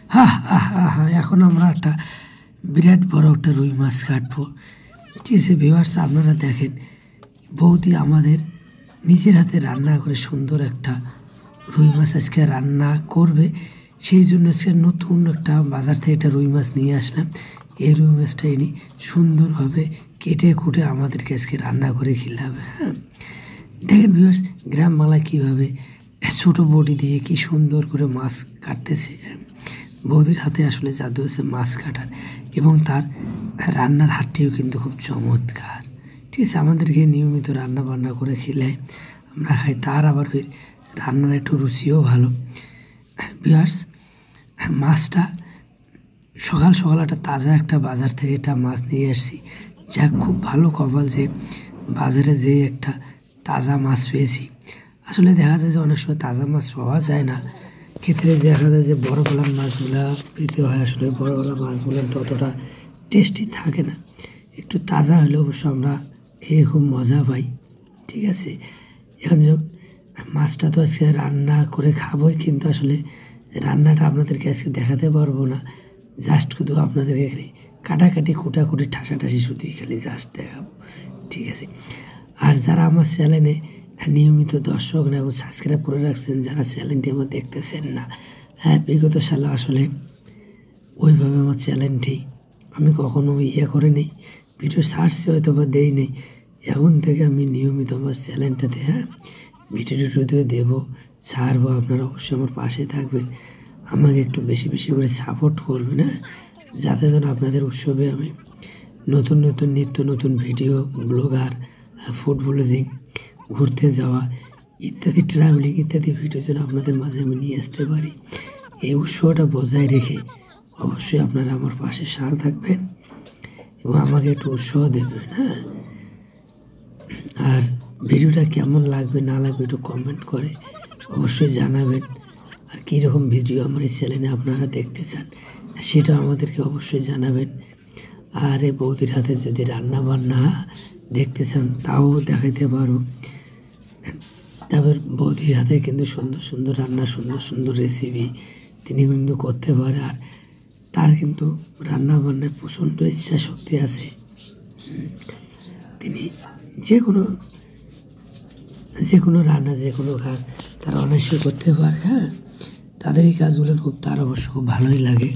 হ্যাঁ হ্যাঁ হ্যাঁ হ্যাঁ, এখন আমরা একটা বিরাট বড় একটা রুই মাছ কাটবো। ঠিক আছে ভিউয়ার্স, আপনারা দেখেন বৌদি আমাদের নিজের হাতে রান্না করে সুন্দর একটা রুই মাছ আজকে রান্না করবে। সেই জন্য আজকে নতুন একটা বাজার থেকে একটা রুই মাছ নিয়ে আসলাম। এই রুই মাছটা এনে সুন্দরভাবে কেটে কুটে আমাদেরকে আজকে রান্না করে খিলাবে। হ্যাঁ দেখেন ভিউয়ার্স, গ্রাম বাংলায় কীভাবে ছোটো বটি দিয়ে কি সুন্দর করে মাছ কাটতেছে। বৌদির হাতে আসলে জাদু আছে মাছ কাটার, এবং তার রান্নার হাতটিও কিন্তু খুব চমৎকার। ঠিক আছে, আমাদেরকে নিয়মিত রান্না বান্না করে খেলে আমরা খাই, তার আবার ফির রান্নার একটু রুচিও ভালো। ভিউয়ার্স, মাছটা সকাল সকাল একটা তাজা একটা বাজার থেকে একটা মাছ নিয়ে আসছি। যাক, খুব ভালো কপাল যে বাজারে যেয়ে একটা তাজা মাছ পেয়েছি। আসলে দেখা যায় যে অনেক সময় তাজা মাছ পাওয়া যায় না, ক্ষেত্রে দেখা যায় যে বড় গলার মাছগুলা পেতে হয়। আসলে বড় গলার মাছগুলো ততটা টেস্টি থাকে না, একটু তাজা হলে অবশ্য আমরা খেয়ে খুব মজা পাই। ঠিক আছে, এখন যে মাছটা তো আজকে রান্না করে খাবোই, কিন্তু আসলে রান্নাটা আপনাদেরকে আজকে দেখাতে পারবো না। জাস্ট শুধু আপনাদেরকে খালি কাটাকাটি কুটাকুটি ঠাসাঠাসি শুধুই খালি জাস্ট দেখাবো। ঠিক আছে, আর যারা আমার চ্যানেলে নিয়মিত দর্শক না এবং সাবস্ক্রাইব করে রাখছেন, যারা চ্যানেলটি আমার দেখতেছেন না, হ্যাঁ বিগত সালে আসলে ওইভাবে আমার চ্যানেলটি আমি কখনো করে নেই, ভিডিও সার্চ হয়তো বা দেই নেই। এখন থেকে আমি নিয়মিত আমার চ্যানেলটাতে ভিডিও টিডিও দেবো, ছাড়বো। আপনারা অবশ্যই আমার পাশে থাকবেন, আমাকে একটু বেশি বেশি করে সাপোর্ট করবেন, যাতে যেন আপনাদের উৎসবে আমি নতুন নতুন নিত্য নতুন ভিডিও, ব্লগার, ফুড ব্লগিং, ঘুরতে যাওয়া ইত্যাদি, ট্রাভেলিং ইত্যাদি ভিডিও যেন আপনাদের মাঝে আমি নিয়ে আসতে পারি। এই উৎসবটা বজায় রেখে অবশ্যই আপনারা আমার পাশে সাথে থাকবেন এবং আমাকে একটু উৎসাহ দেবেন। হ্যাঁ, আর ভিডিওটা কেমন লাগবে না লাগবে একটু কমেন্ট করে অবশ্যই জানাবেন। আর কীরকম ভিডিও আমার এই চ্যানেলে আপনারা দেখতে চান সেটা আমাদেরকে অবশ্যই জানাবেন। আর এই বৌদির হাতে যদি রান্না বান্না দেখতে চান তাও দেখাইতে পারো। তারপর বৌদির হাতে কিন্তু সুন্দর সুন্দর রান্না, সুন্দর সুন্দর রেসিপি তিনি কিন্তু করতে পারে। আর তার কিন্তু রান্না বান্নায় প্রচণ্ড ইচ্ছা শক্তি আছে। তিনি যে কোনো রান্না, যে কোনো কাজ তারা অনায়াসে করতে পারে। হ্যাঁ, তাদের এই কাজগুলো তার অবশ্য খুব ভালোই লাগে।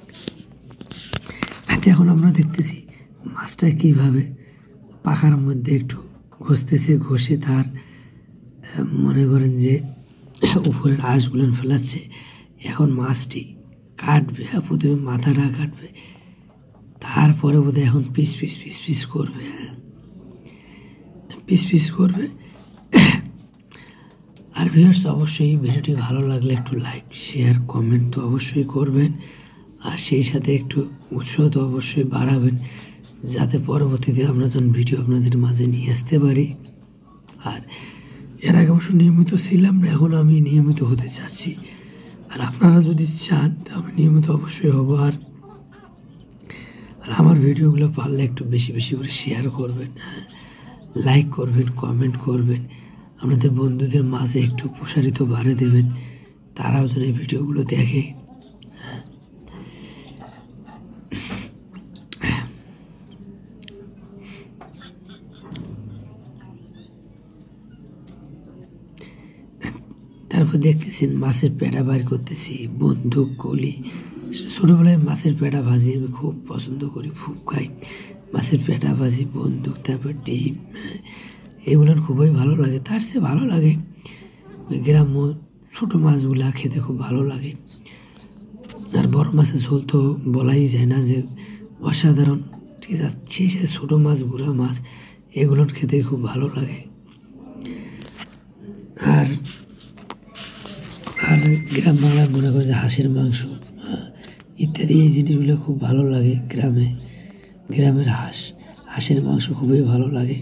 এখন আমরা দেখতেছি মাছটা কীভাবে পাখার মধ্যে একটু ঘষতেছে, ঘষে তার মনে করেন যে উপরের আঁশগুলো ফেলাচ্ছে। এখন মাছটি কাটবে, প্রথমে মাথাটা কাটবে, তারপরে বোধহয় এখন পিস পিস পিস পিস করবে। পিস পিস করবে। আর ভিউয়ার্স, অবশ্যই ভিডিওটি ভালো লাগলে একটু লাইক, শেয়ার, কমেন্ট তো অবশ্যই করবেন। আর সেই সাথে একটু উৎসাহ তো অবশ্যই বাড়াবেন, যাতে পরবর্তীতে আমরা যখন ভিডিও আপনাদের মাঝে নিয়ে আসতে পারি। আর এর আগে অবশ্য নিয়মিত ছিলাম না, এখন আমি নিয়মিত হতে চাচ্ছি। আর আপনারা যদি চান আমি নিয়মিত অবশ্যই হব। আর আমার ভিডিওগুলো পারলে একটু বেশি বেশি করে শেয়ার করবেন, লাইক করবেন, কমেন্ট করবেন, আপনাদের বন্ধুদের মাঝে একটু প্রসারিত বাড়ে দেবেন, তারাও যেন এই ভিডিওগুলো দেখে। তারপর দেখতেছেন মাছের পেটা বাইর করতেছি, বন্দুক, গুলি। ছোটোবেলায় মাছের পেটা ভাজি আমি খুব পছন্দ করি, খুব খাই। মাছের পেটা ভাজি, বন্দুক, তারপর ডিম, এগুলো খুবই ভালো লাগে। তার চেয়ে ভালো লাগে ওই গ্রাম্য ছোটো মাছগুলা খেতে খুব ভালো লাগে। আর বড় মাছের ঝোল তো বলাই যায় না যে অসাধারণ। ঠিক আছে, সেই সাথে ছোটো মাছ, গুঁড়া মাছ, এগুলো খেতে খুব ভালো লাগে। আর আর গ্রাম বাংলায় মনে করে যে হাঁসের মাংস ইত্যাদি এই জিনিসগুলো খুব ভালো লাগে। গ্রামের হাঁসের মাংস খুবই ভালো লাগে।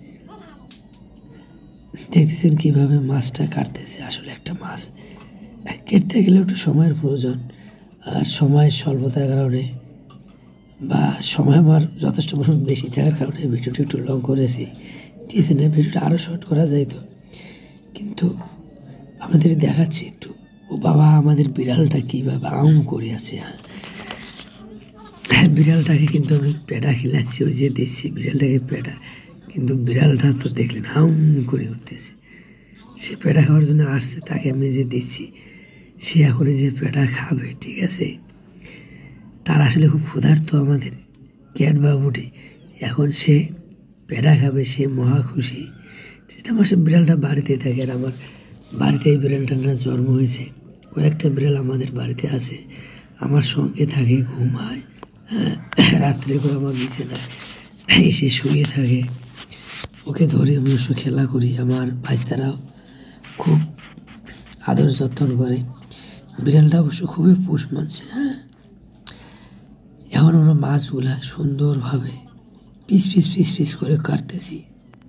দেখতেছেন কীভাবে মাছটা কাটতেছে। আসলে একটা মাছ কেটতে গেলে একটু সময়ের প্রয়োজন, আর সময়ের স্বল্পতার কারণে বা সময় আমার যথেষ্ট পরিমাণ বেশি থাকার কারণে ভিডিওটা একটু লং করেছি। ঠিক আছে, না ভিডিওটা আরও শর্ট করা যাইতো, কিন্তু আপনাদের দেখাচ্ছি একটু ও বাবা, আমাদের বিড়ালটা কীভাবে আউম করে আছে। হ্যাঁ, বিড়ালটাকে কিন্তু আমি পেটা খিলাচ্ছি, ওই যে দিচ্ছি বিড়ালটাকে পেটা, কিন্তু বিড়ালটা তো দেখলেন আউম করে উঠতেছে। সে পেটা খাওয়ার জন্য আসছে, তাকে আমি যে দিচ্ছি সে এখন যে পেটা খাবে, ঠিক আছে। তার আসলে খুব ক্ষুধার্ত আমাদের ক্যাট বাবুটি, এখন সে পেটা খাবে, সে মহা খুশি। সেটা আমার সে বিড়ালটা বাড়িতে থাকে, আর আমার বাড়িতে এই বিড়ালটার না জন্ম হয়েছে। কয়েকটা বিড়াল আমাদের বাড়িতে আছে, আমার সঙ্গে থাকে, ঘুমায়, হ্যাঁ, রাত্রে করে আমার বিছানায় এসে শুয়ে থাকে। ওকে ধরে আমি অবশ্য খেলা করি, আমার ভাইস্তারাও খুব আদর যত্ন করে। বিড়ালটা অবশ্য খুবই পোষ মানছে। হ্যাঁ, এখন আমরা মাছগুলা সুন্দরভাবে পিস পিস পিস পিস করে কাটতেছি।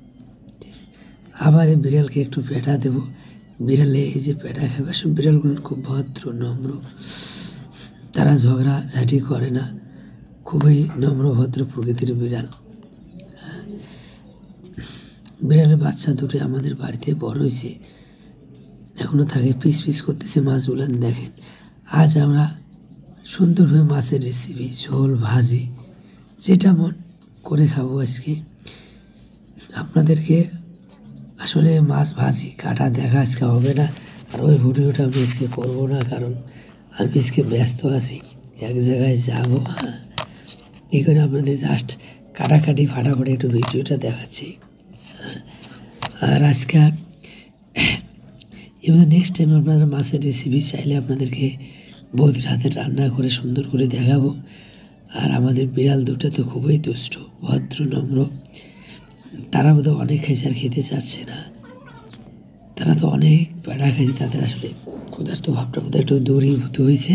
আবার এই বিড়ালকে একটু পেটা দেব, বিড়ালে এই যে পেটা খাবে। সব বিড়ালগুলো খুব ভদ্র নম্র, তারা ঝগড়া ঝাঁটি করে না, খুবই নম্র ভদ্র প্রকৃতির বিড়াল। বিড়ালের বাচ্চা দুটো আমাদের বাড়িতে বড় হয়েছে, এখনো থাকে, পিস পিস করতেছে মাছগুলো। দেখেন, আজ আমরা সুন্দরভাবে মাছের রেসিপি, ঝোল, ভাজি, যেটা মন করে খাবো আজকে। আপনাদেরকে আসলে মাছ ভাজি কাটা দেখা আজকে হবে না, আর ওই ভিডিওটা আমি আজকে করবো না, কারণ আমি আজকে ব্যস্ত আছি, এক জায়গায় যাবো। এই করে আপনাদের জাস্ট কাটাকাটি ফাটাফাটি একটু ভিডিওটা দেখাচ্ছি। আর আজকে এবার নেক্সট টাইম আপনারা মাছের রেসিপি চাইলে আপনাদেরকে বৌদির হাতে রান্না করে সুন্দর করে দেখাবো। আর আমাদের বিড়াল দুটো তো খুবই দুষ্ট, ভদ্র, নম্র। তারা বোধহয় অনেক খাইছে আর খেতে চাচ্ছে না, তারা তো অনেক পেড়া খাইছে, তাদের আসলে ক্ষুধার্ত ভাবটা বোধহয় একটু দূরীভূত হয়েছে।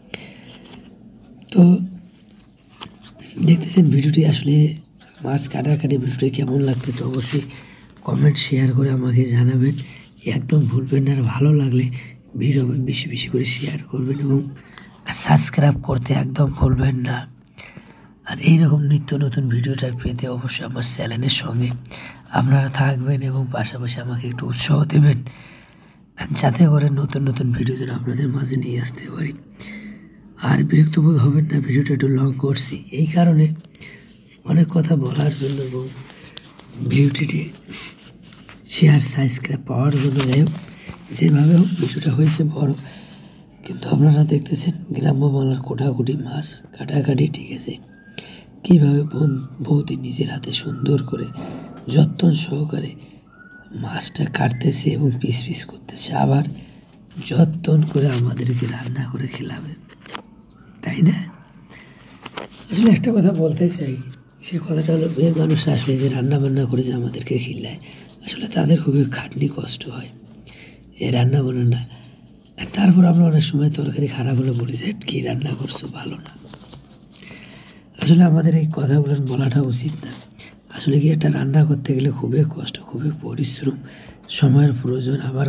তো দেখতেছেন ভিডিওটি, আসলে মাছ কাটাকাটি ভিডিওটি কেমন লাগতেছে অবশ্যই কমেন্ট শেয়ার করে আমাকে জানাবেন, একদম ভুলবেন না। আর ভালো লাগলে ভিডিও বেশি বেশি করে শেয়ার করবেন এবং সাবস্ক্রাইব করতে একদম ভুলবেন না। আর এইরকম নিত্য নতুন ভিডিওটা পেতে অবশ্যই আমার চ্যানেলের সঙ্গে আপনারা থাকবেন এবং পাশাপাশি আমাকে একটু উৎসাহ দেবেন, যাতে করে নতুন নতুন ভিডিও যেন আপনাদের মাঝে নিয়ে আসতে পারি। আর বিরক্ত বোধ হবেন না, ভিডিওটা একটু লং করছি এই কারণে, অনেক কথা বলার জন্য এবং ভিডিওটি শেয়ার সাবস্ক্রাইব পাওয়ার জন্য। যাই হোক, যেভাবে হোক ভিডিওটা হয়েছে বড়, কিন্তু আপনারা দেখতেছেন গ্রাম্য বাংলার কোটাকুটি মাছ কাটাকাটি, ঠিক আছে, কীভাবে বৌদি নিজের হাতে সুন্দর করে যত্ন সহকারে মাছটা কাটতেছে এবং পিস পিস করতেছে, আবার যত্ন করে আমাদেরকে রান্না করে খেলাবে, তাই না? আসলে একটা কথা বলতে চাই, সে কথাটা হলো, মেয়ে মানুষ আসলে যে রান্না বান্না করে যে আমাদেরকে খিলায়, আসলে তাদের খুবই খাটনি, কষ্ট হয় এই রান্না বান্না। তারপর আমরা অনেক সময় তরকারি খারাপ হলে বলি যে কী রান্না করছো, ভালো না। আসলে আমাদের এই কথাগুলো বলাটা উচিত না। আসলে কি, একটা রান্না করতে গেলে খুবই কষ্ট, খুবই পরিশ্রম, সময়ের প্রয়োজন, আবার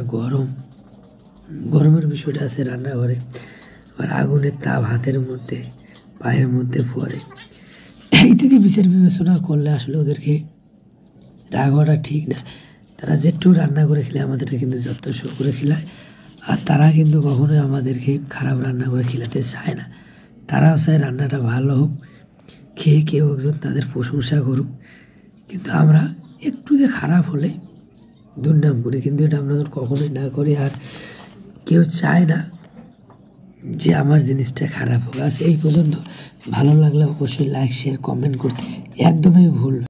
গরমের বিষয়টা আছে রান্নাঘরে, আবার আগুনের তাপ হাতের মধ্যে পায়ের মধ্যে পড়ে। এই থেকে বিচার বিবেচনা করলে আসলে ওদেরকে রাগ হওয়াটা ঠিক না। তারা যেটু রান্না করে খেলে আমাদেরকে কিন্তু যত্ন সহ করে খেলায়, আর তারা কিন্তু কখনোই আমাদেরকে খারাপ রান্না করে খেলাতে চায় না। তারাও চায় রান্নাটা ভালো হোক, খেয়ে কেউ একজন তাদের প্রশংসা করুক। কিন্তু আমরা একটু যে খারাপ হলে দুর্নাম করি, কিন্তু এটা আমরা কখনোই না করি। আর কেউ চায় না যে আমার জিনিসটা খারাপ হোক। আজ এই পর্যন্ত, ভালো লাগলে অবশ্যই লাইক শেয়ার কমেন্ট করতে একদমই ভুল